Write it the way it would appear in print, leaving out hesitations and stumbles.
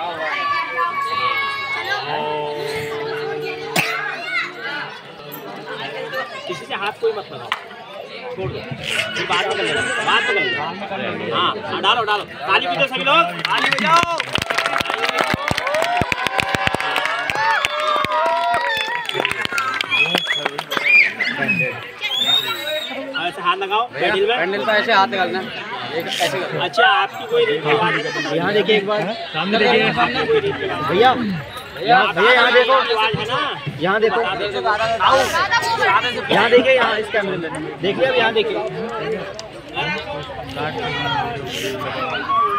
किसी से हाथ कोई मत लगाओ, छोड़ दो, फिर बात पकड़ लेना, बात पकड़ लेना। हाँ डालो डालो, ताली बजाओ सभी लोग, ताली बजाओ। ऐसे हाथ लगाओ पैडल में, पैडल पे ऐसे हाथ निकालना, ऐसे। अच्छा आपकी कोई रीत रिवाज है? यहाँ देखिए एक बार, सामने देखिए, भैया भैया यहाँ देखो, है ना, यहाँ देखो, यहाँ देखिए, यहाँ इस कैमरे में देखिए, अब यहाँ देखिए।